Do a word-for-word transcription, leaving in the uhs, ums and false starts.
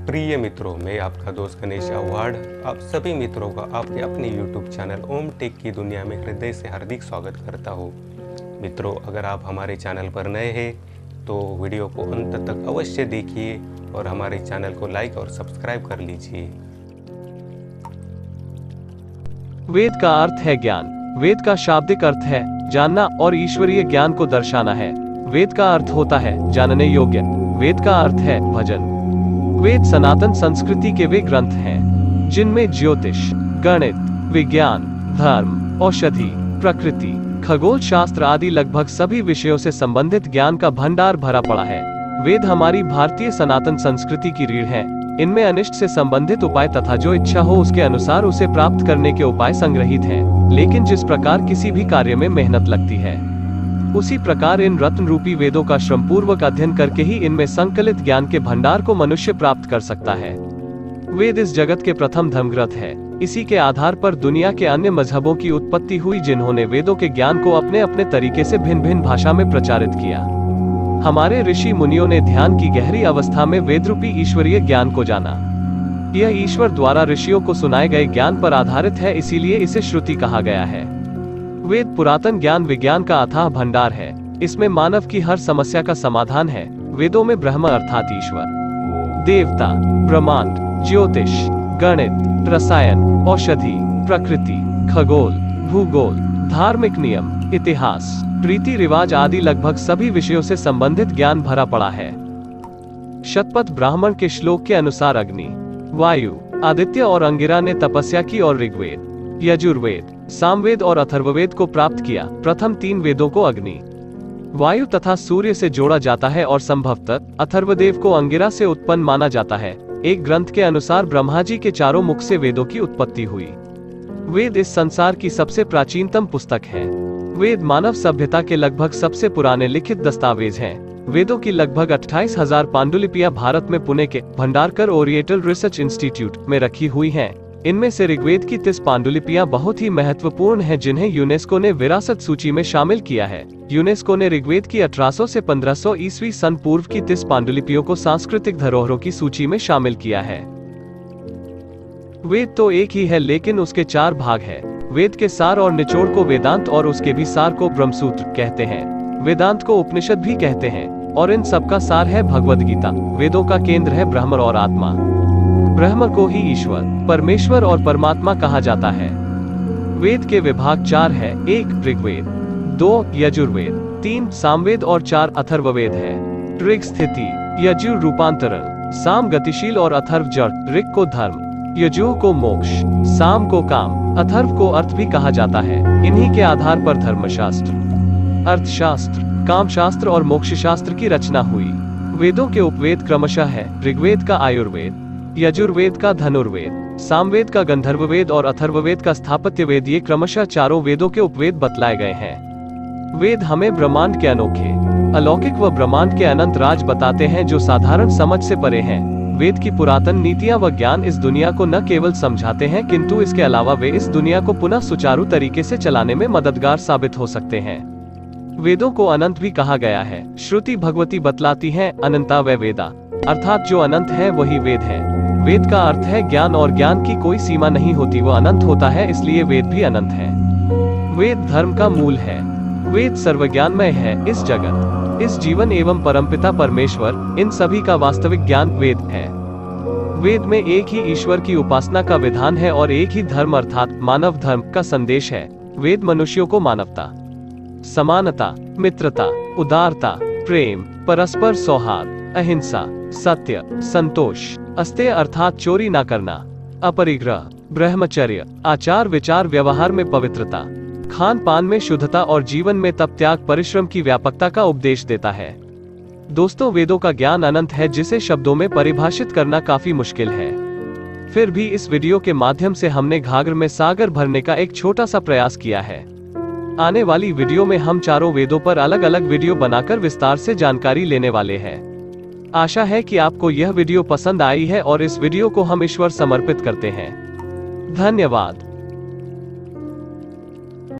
प्रिय मित्रों, मैं आपका दोस्त गणेश अवार्ड आप सभी मित्रों का आपके अपने यूट्यूब चैनल ओम टेक की दुनिया में हृदय से हार्दिक स्वागत करता हूँ। मित्रों, अगर आप हमारे चैनल पर नए हैं तो वीडियो को अंत तक अवश्य देखिए और हमारे चैनल को लाइक और सब्सक्राइब कर लीजिए। वेद का अर्थ है ज्ञान। वेद का शाब्दिक अर्थ है जानना और ईश्वरीय ज्ञान को दर्शाना है। वेद का अर्थ होता है जानने योग्य। वेद का अर्थ है भजन। वेद सनातन संस्कृति के वे ग्रंथ हैं जिनमें ज्योतिष, गणित, विज्ञान, धर्म, औषधि, प्रकृति, खगोल शास्त्र आदि लगभग सभी विषयों से संबंधित ज्ञान का भंडार भरा पड़ा है। वेद हमारी भारतीय सनातन संस्कृति की रीढ़ है। इनमें अनिष्ट से संबंधित उपाय तथा जो इच्छा हो उसके अनुसार उसे प्राप्त करने के उपाय संग्रहित हैं। लेकिन जिस प्रकार किसी भी कार्य में मेहनत लगती है, उसी प्रकार इन रत्न रूपी वेदों का श्रमपूर्वक अध्ययन करके ही इनमें संकलित ज्ञान के भंडार को मनुष्य प्राप्त कर सकता है। वेद इस जगत के प्रथम धर्मग्रंथ है। इसी के आधार पर दुनिया के अन्य मजहबों की उत्पत्ति हुई, जिन्होंने वेदों के ज्ञान को अपने अपने तरीके से भिन्न भिन्न भाषा में प्रचारित किया। हमारे ऋषि मुनियों ने ध्यान की गहरी अवस्था में वेद रूपी ईश्वरीय ज्ञान को जाना। यह ईश्वर द्वारा ऋषियों को सुनाए गए ज्ञान पर आधारित है, इसीलिए इसे श्रुति कहा गया है। वेद पुरातन ज्ञान विज्ञान का अथाह भंडार है। इसमें मानव की हर समस्या का समाधान है। वेदों में ब्रह्म अर्थात ईश्वर, देवता, ब्रह्मांड, ज्योतिष, गणित, रसायन, औषधि, प्रकृति, खगोल, भूगोल, धार्मिक नियम, इतिहास, रीति रिवाज आदि लगभग सभी विषयों से संबंधित ज्ञान भरा पड़ा है। शतपथ ब्राह्मण के श्लोक के अनुसार अग्नि, वायु, आदित्य और अंगिरा ने तपस्या की और ऋग्वेद, यजुर्वेद, सामवेद और अथर्ववेद को प्राप्त किया। प्रथम तीन वेदों को अग्नि, वायु तथा सूर्य से जोड़ा जाता है और संभवतः अथर्वदेव को अंगिरा से उत्पन्न माना जाता है। एक ग्रंथ के अनुसार ब्रह्मा जी के चारों मुख से वेदों की उत्पत्ति हुई। वेद इस संसार की सबसे प्राचीनतम पुस्तक है। वेद मानव सभ्यता के लगभग सबसे पुराने लिखित दस्तावेज हैं। वेदों की लगभग अट्ठाईस हजार पांडुलिपियां भारत में पुणे के भंडारकर ओरिएंटल रिसर्च इंस्टीट्यूट में रखी हुई हैं। इनमें से ऋग्वेद की तीस पांडुलिपियां बहुत ही महत्वपूर्ण हैं, जिन्हें यूनेस्को ने विरासत सूची में शामिल किया है। यूनेस्को ने ऋग्वेद की अठारह सौ से पंद्रह सौ ईस्वी सन पूर्व की तीस पांडुलिपियों को सांस्कृतिक धरोहरों की सूची में शामिल किया है। वेद तो एक ही है, लेकिन उसके चार भाग है। वेद के सार और निचोड़ को वेदांत और उसके भी सार को ब्रह्मसूत्र कहते हैं। वेदांत को उपनिषद भी कहते हैं और इन सबका सार है भगवद गीता। वेदों का केंद्र है ब्रह्म और आत्मा। ब्रह्म को ही ईश्वर, परमेश्वर और परमात्मा कहा जाता है। वेद के विभाग चार है। एक ऋग्वेद, दो यजुर्वेद, तीन सामवेद और चार अथर्ववेद है। ऋग स्थिति, यजुर रूपांतरण, साम गतिशील और अथर्व जड़। ऋग को धर्म, यजुर को मोक्ष, साम को काम, अथर्व को अर्थ भी कहा जाता है। इन्हीं के आधार पर धर्मशास्त्र, अर्थशास्त्र, कामशास्त्र और मोक्ष शास्त्र की रचना हुई। वेदों के उपवेद क्रमशः है ऋग्वेद का आयुर्वेद, यजुर्वेद का धनुर्वेद, सामवेद का गंधर्ववेद और अथर्ववेद का स्थापत्य वेद। ये क्रमशः चारों वेदों के उपवेद बतलाए गए हैं। वेद हमें ब्रह्मांड के अनोखे, अलौकिक व ब्रह्मांड के अनंत राज बताते हैं, जो साधारण समझ से परे हैं। वेद की पुरातन नीतियां व ज्ञान इस दुनिया को न केवल समझाते हैं, किंतु इसके अलावा वे इस दुनिया को पुनः सुचारू तरीके से चलाने में मददगार साबित हो सकते हैं। वेदों को अनंत भी कहा गया है। श्रुति भगवती बतलाती है अनंता व वेदा, अर्थात जो अनंत है वही वेद है। वेद का अर्थ है ज्ञान, और ज्ञान की कोई सीमा नहीं होती, वो अनंत होता है, इसलिए वेद भी अनंत है। वेद धर्म का मूल है। वेद सर्वज्ञानमय है। इस जगत, इस जीवन एवं परमपिता परमेश्वर, इन सभी का वास्तविक ज्ञान वेद है। वेद में एक ही ईश्वर की उपासना का विधान है और एक ही धर्म अर्थात मानव धर्म का संदेश है। वेद मनुष्यों को मानवता, समानता, मित्रता, उदारता, प्रेम, परस्पर सौहार्द, अहिंसा, सत्य, संतोष, अस्तेय अर्थात चोरी न करना, अपरिग्रह, ब्रह्मचर्य, आचार विचार व्यवहार में पवित्रता, खान पान में शुद्धता और जीवन में तप त्याग परिश्रम की व्यापकता का उपदेश देता है। दोस्तों, वेदों का ज्ञान अनंत है, जिसे शब्दों में परिभाषित करना काफी मुश्किल है। फिर भी इस वीडियो के माध्यम से हमने घाघर में सागर भरने का एक छोटा सा प्रयास किया है। आने वाली वीडियो में हम चारों वेदों पर अलग अलग वीडियो बनाकर विस्तार से जानकारी लेने वाले हैं। आशा है कि आपको यह वीडियो पसंद आई है और इस वीडियो को हम ईश्वर समर्पित करते हैं। धन्यवाद।